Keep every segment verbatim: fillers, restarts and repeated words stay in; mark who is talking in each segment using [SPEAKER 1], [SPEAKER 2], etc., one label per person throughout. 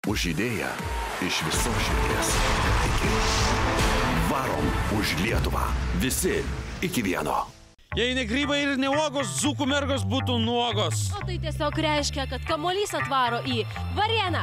[SPEAKER 1] už idėją iš visos širdies. Iki. Varom už Lietuvą. Visi iki vieno.
[SPEAKER 2] Jei ne grybai ir ne uogos, dzūkų mergos būtų nuogos.
[SPEAKER 3] O tai tiesiog reiškia, kad kamuolys atvaro į Varėną.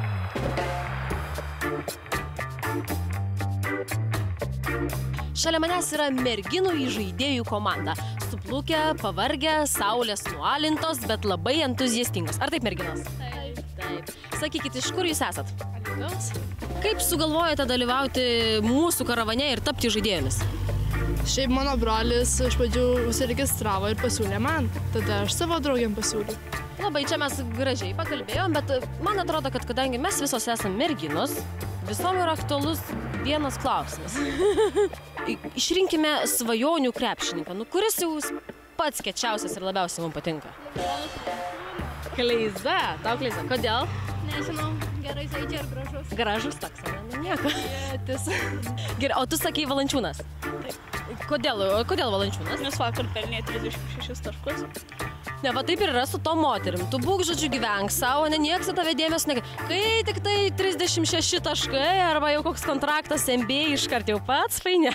[SPEAKER 3] Šalia manęs yra merginų įžaidėjų komanda. Suplūkę, pavargę, saulės nualintos, bet labai entuziastingos. Ar taip, merginos? Taip. Taip. Sakykit, iš kur jūs esat? Alytaus. Kaip sugalvojate dalyvauti mūsų karavane ir tapti žaidėjomis?
[SPEAKER 4] Šiaip mano brolis iš pradžių užsiregistravo ir pasiūlė man. Tada aš savo draugėm pasiūliau.
[SPEAKER 3] Labai čia mes gražiai pakalbėjom, bet man atrodo, kad kadangi mes visos esame merginos, visom yra aktualus vienas klausimas. Išrinkime svajonių krepšininką. Nu, kuris jau pats kiečiausias ir labiausiai mums patinka? Kleiza. Tau Kleiza. Kodėl?
[SPEAKER 5] Nežinau, gerai žaidžia ir gražus.
[SPEAKER 3] Gražus toks, ne? Nu, nieko. Gerai, o tu sakei Valančiūnas?
[SPEAKER 5] Taip.
[SPEAKER 3] Kodėl, kodėl Valančiūnas?
[SPEAKER 5] Nes vakar pelnė trisdešimt šešis taškus.
[SPEAKER 3] Ne, va taip ir yra su to moterim. Tu būk, žodžiu, gyvenk savo, ne nieks tave dėmesio negi. Kai tik tai trisdešimt šeši taškai arba jau koks kontraktas N B A iškart jau pats fainė.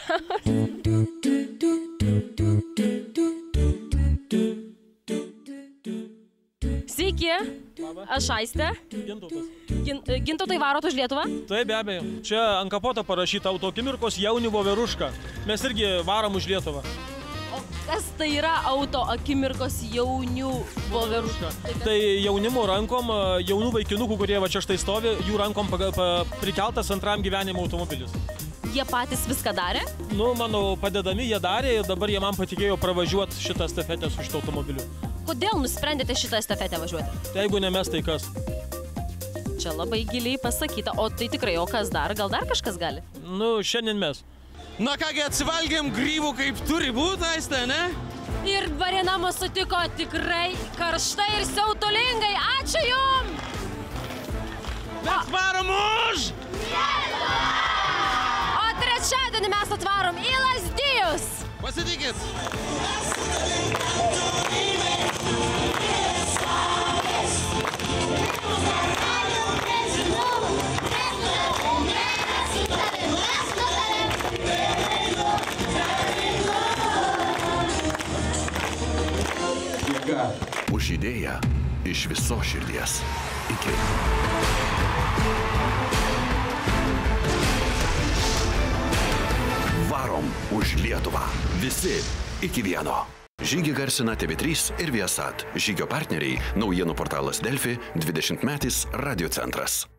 [SPEAKER 3] Sveiki, aš Aistė.
[SPEAKER 2] Gintautas.
[SPEAKER 3] Gin, Gintautai varot už Lietuvą?
[SPEAKER 2] Taip, be abejo. Čia ant kapoto parašyta Auto akimirkos jaunių voveruška. Mes irgi varom už Lietuvą.
[SPEAKER 3] O kas tai yra Auto akimirkos jaunių voveruška?
[SPEAKER 2] Tai jaunimo rankom, jaunų vaikinukų, kurie va čia štai stovi, jų rankom pa, pa, prikeltas antram gyvenimo automobilis.
[SPEAKER 3] Jie patys viską darė?
[SPEAKER 2] Nu, mano padedami jie darė ir dabar jie man patikėjo pravažiuoti šitą estafetę su šitą automobiliu.
[SPEAKER 3] Kodėl nusprendėte šitą estafetę važiuoti?
[SPEAKER 2] Tai jeigu ne mes, tai kas?
[SPEAKER 3] Čia labai giliai pasakyta. O tai tikrai, o kas dar? Gal dar kažkas gali?
[SPEAKER 2] Nu, šiandien mes.
[SPEAKER 6] Na kągi, atsivalgėm grybų kaip turi būti, Aiste, ne?
[SPEAKER 3] Ir Varėna mus sutiko tikrai karštai ir siautulingai. Ačiū jum!
[SPEAKER 6] Mes varom už!
[SPEAKER 3] O trečiadienį mes atvarom į Lazdijus!
[SPEAKER 6] Pasitikit!
[SPEAKER 1] Už idėją iš visos širdies. Iki. Varom už Lietuvą. Visi iki vieno. Žygį garsina T V trys ir Viasat. Žygio partneriai naujienų portalas Delfi, dvidešimtmetis Radio centras.